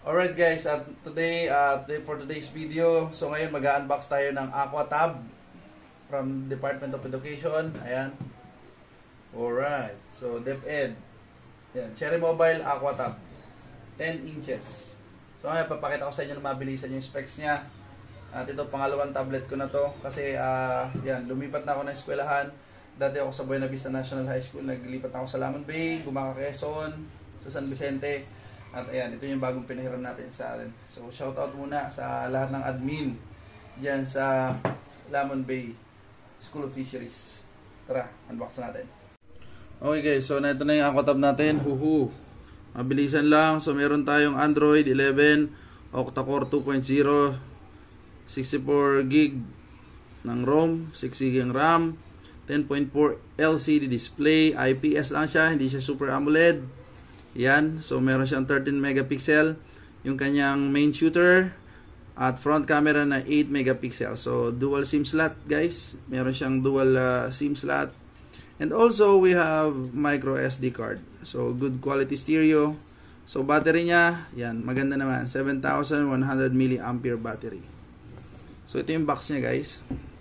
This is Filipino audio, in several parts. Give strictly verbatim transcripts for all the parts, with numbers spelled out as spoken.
Alright guys, at today, uh, today for today's video, so ngayon mag-unbox tayo ng Aquatab from Department of Education. Ayan. Alright, so DepEd. Ayan, Cherry Mobile Aquatab. ten inches. So ngayon, papakita ko sa inyo na mabilisan yung specs niya. At ito, pangalawang tablet ko na to. Kasi, uh, yan, lumipat na ako ng eskwelahan. Dati ako sa Buena Vista National High School. Naglipat ako sa Lamon Bay, Gumaca, Quezon, sa San Vicente. At ayan, ito yung bagong pinahiram natin sa atin. So, shoutout muna sa lahat ng admin dyan sa Lamon Bay School of Fisheries. Tara, unbox natin. Okay guys, so na ito na yung Aquatab natin. Huhu. Mabilisan lang. So, meron tayong Android eleven, octa-core two point oh, sixty-four gig ng ROM, six gig ng RAM, ten point four L C D display, I P S lang siya, hindi siya Super AMOLED. Yan, so meron siyang thirteen megapixel yung kanyang main shooter at front camera na eight megapixel. So dual SIM slot guys, meron siyang dual uh, SIM slot, and also we have micro S D card. So good quality stereo. So battery niya, yan, maganda naman, seven thousand one hundred milliamp hour battery. So ito yung box niya guys.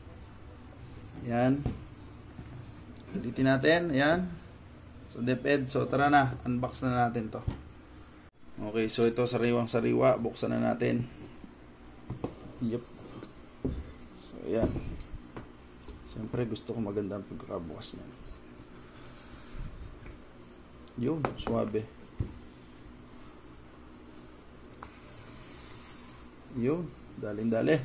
Yan. Ulitin natin, yan. So DepEd, so tara na, unbox na natin to. Okay, so ito sariwang sariwa, buksan na natin. Yup. So yan. Siyempre gusto ko maganda ang pagkakabukas niyan. Yun, suwabe. Yun, daling dali.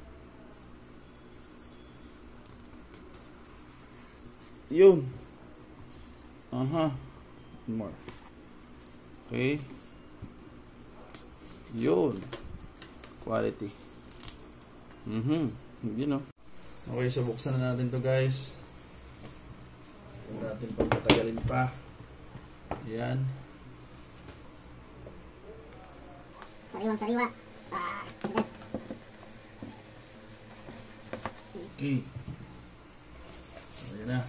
Yun. Aha. More. Okay. Yun. Quality. Mhm. You know. Okay, so buksan na natin to guys. Huwag natin pagpatagalin pa. Yan. Sariwang sariwa. Ah. Okay. Ayan na.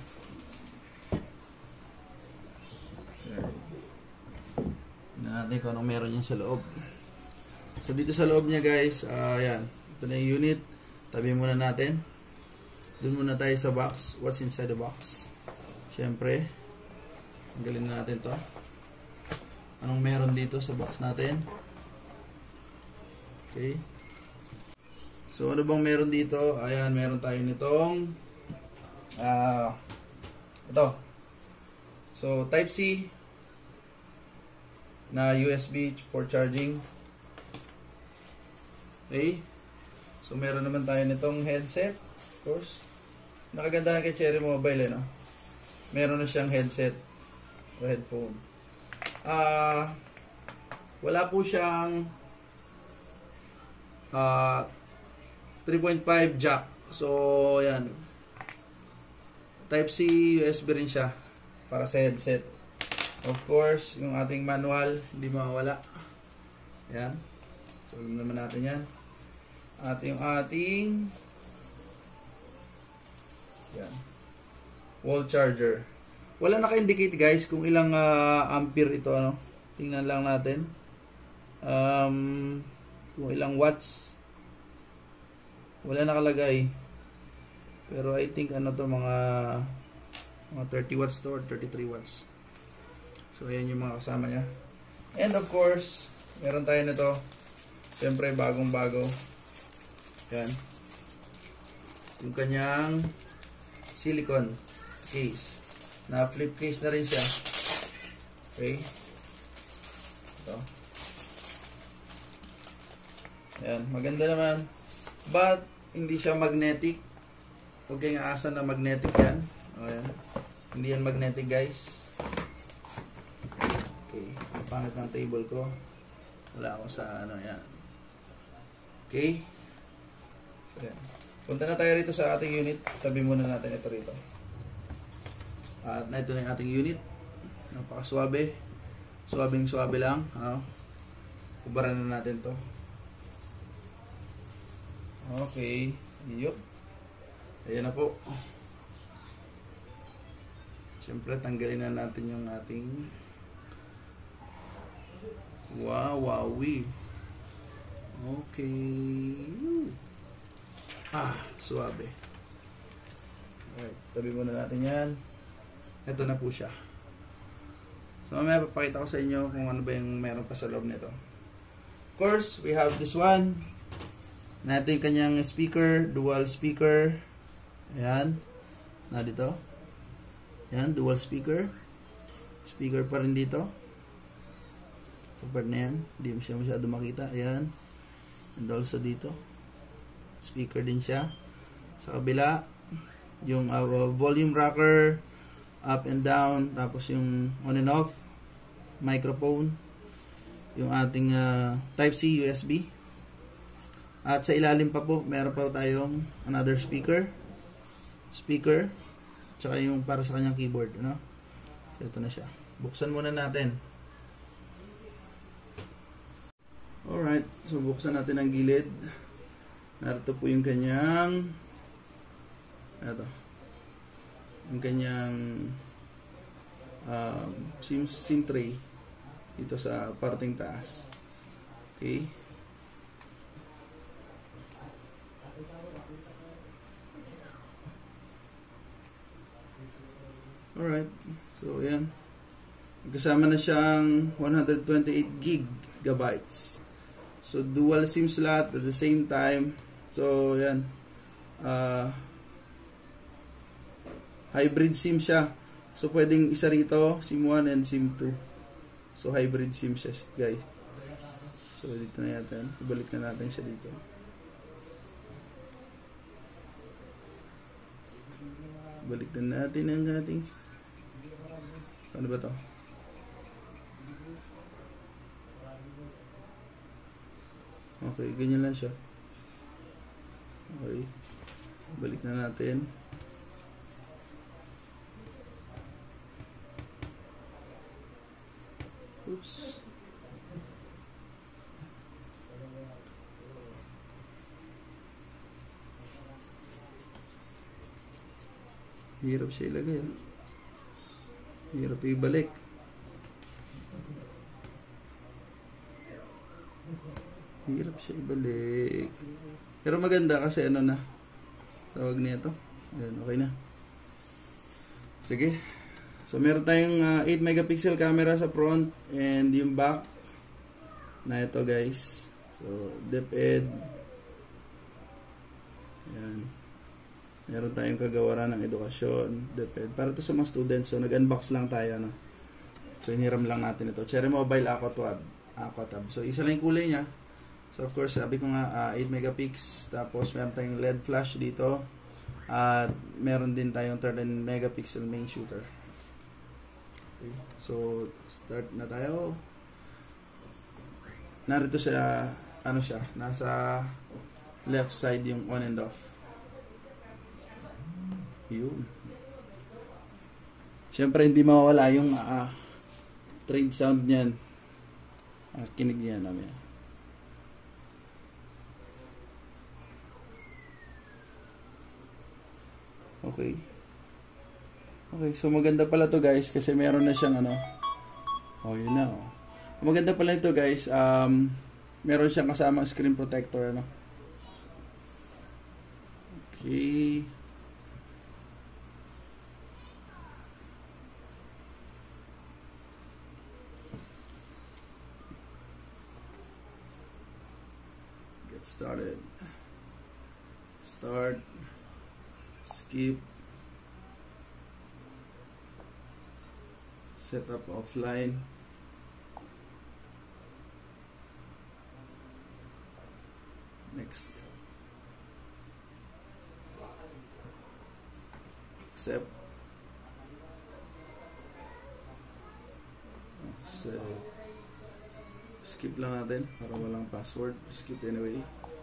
Natin kung anong meron yan sa loob. So dito sa loob niya guys, uh, ayan, ito na yung unit. Tabi muna natin. Doon muna tayo sa box. What's inside the box? Siyempre, tanggalin na natin to. Anong meron dito sa box natin? Okay. So ano bang meron dito? Ayan, meron tayo nitong ah uh, ito. So Type C na U S B for charging. Okay. So meron naman tayo nitong headset, of course. Nakaganda kay Cherry Mobile, eh, no? Meron na siyang headset o headphone. Ah, uh, wala po siyang uh, three point five jack. So, yan. Type C U S B rin siya para sa headset. Of course, yung ating manual, hindi mawawala. Yan. So, alam naman natin yan. At yung ating yan. Wall charger. Wala naka-indicate guys kung ilang uh, ampere ito. Ano? Tingnan lang natin. Um, kung ilang watts. Wala nakalagay. Pero I think ano to mga mga thirty watts to or thirty-three watts. So, ayan yung mga kasama niya. And of course, meron tayo nito. Siyempre, bagong-bago. Yan. Yung kanyang silicone case. Na flip case na rin siya. Okay. Ito. Ayan. Maganda naman. But, hindi siya magnetic. Huwag kayong aasan na magnetic yan. O, ayan. Hindi yan magnetic guys. Okay, ang pangit ng table ko. Wala ako sa ano yan. Okay. So, yan. Punta na tayo rito sa ating unit. Tabi muna natin ito rito. At na ito na yung ating unit. Napakaswabe. Swabing swabe lang. Ano? Kubaran na natin to. Okay. Yup. Ayan na po. Siyempre, tanggalin na natin yung ating Wow, wowie. Okay. Ah, suabe. Alright, tabi muna natin yan. Ito na po siya. So mamaya papakita ko sa inyo kung ano ba yung meron pa sa loob nito. Of course, we have this one. Natin kanyang speaker, dual speaker. Ayan. Na dito. Ayan, dual speaker. Speaker pa rin dito. Sa part na yan. Hindi mo siya masyado makita. Ayan. And also dito. Speaker din siya. Sa kabila, yung uh, volume rocker, up and down, tapos yung on and off, microphone, yung ating uh, Type-C U S B. At sa ilalim pa po, meron pa tayong another speaker. Speaker. Tsaka yung para sa kanyang keyboard. Ano? So, ito na siya. Buksan muna natin. Alright. So, buksan natin ang gilid. Narito po yung kanyang ito. Yung kanyang um, SIM, SIM tray dito sa parting taas. Okay. Alright. So, yan. Kasama na siyang one hundred twenty-eight gigabytes. So, dual SIM slot at the same time. So, yan. Uh, hybrid SIM siya. So, pwedeng isa rito, SIM one and SIM two. So, hybrid SIM siya, guys. So, dito na natin. Ibalik na natin siya dito. Balik na natin ang ating ano ba to? Okay, ganyan lang siya. Okay. Balik na natin. Oops. Hirap siya ilagay. Ah. Hirap ibalik. Hirap siya ibalik. Pero maganda kasi ano na. Tawag niya ito. Ayan, okay na. Sige. So meron tayong uh, eight megapixel camera sa front and yung back na ito, guys. So DepEd. Ayan. Meron tayong kagawaran ng edukasyon, DepEd. Para to sa mga students. So nag-unbox lang tayo, no. So hiniram lang natin ito. Cherry Mobile Aquatab. Aquatab. So isa lang yung kulay niya. So of course, sabi ko nga uh, eight megapixel, tapos meron tayong L E D flash dito. At uh, meron din tayong thirteen megapixel main shooter. Okay. So start na tayo. Narito siya, ano siya, nasa left side yung on and off. Yun. Siyempre hindi mawawala yung uh, trade sound niyan. Uh, kinig niya namin. Okay. Okay, so maganda pala to, guys, kasi meron na siyang ano. Oh, yun na. Oh. Maganda pala ito, guys. Um, meron siyang kasamang screen protector, ano. Okay. Get started. Start. Skip. Setup offline. Next. Accept. So, skip lang natin para walang password. Skip anyway.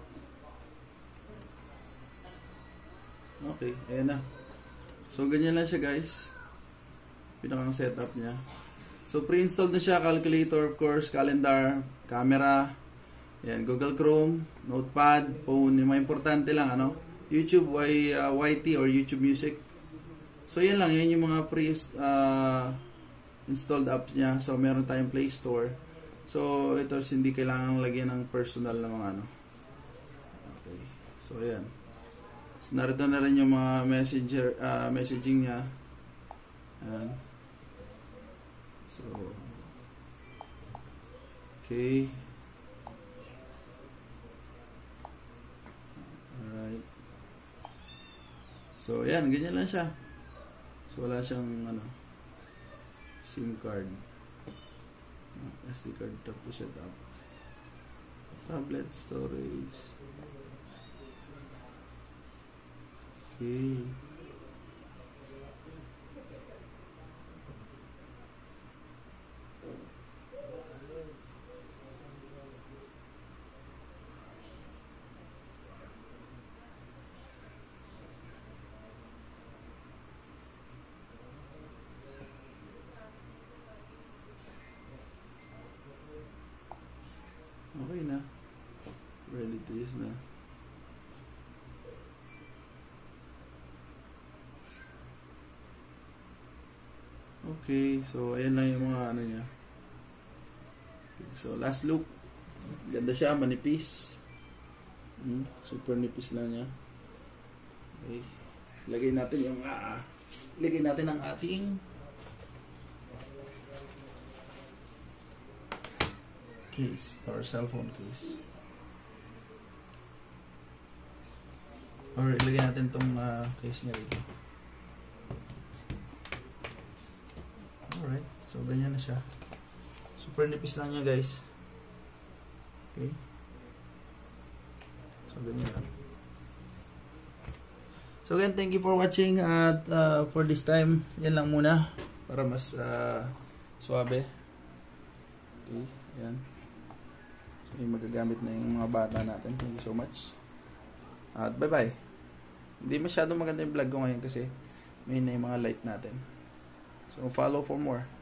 Okay, ayan na. So, ganyan lang siya, guys. Pinakang setup niya. So, pre-installed na siya. Calculator, of course, calendar, camera, ayan, Google Chrome, Notepad, phone. Yung mga importante lang, ano, YouTube, y, uh, Y T or YouTube Music. So, yan lang. Yan yung mga pre-installed uh, apps niya. So, meron tayong Play Store. So, ito is hindi kailangan lagyan ng personal na mga ano. Okay. So, ayan. So, narito na rin yung mga messenger, uh, messaging niya. Ayan. So, okay. Alright. So, ayan. Ganyan lang siya. So, wala siyang, ano, SIM card. Uh, S D card tap to set up. Tablet storage. Okay. Okay na. Ready to use na. Okay, so ayan lang yung mga ano niya. Okay, so last look. Ganda siya, manipis. Hmm, super nipis lang niya. Okay. Lagay natin yung uh, lagay natin ang ating case or cellphone case. Or ilagay natin itong uh, case niya rito. Alright, so ganyan na siya. Super nipis lang niya, guys. Okay. So ganyan lang. So again, thank you for watching at uh, for this time, yan lang muna para mas uh, suabe. Okay, yan. So, yung magagamit na yung mga bata natin. Thank you so much. At bye-bye. Hindi masyadong maganda yung vlog ko ngayon kasi may na yung mga light natin. So, follow for more.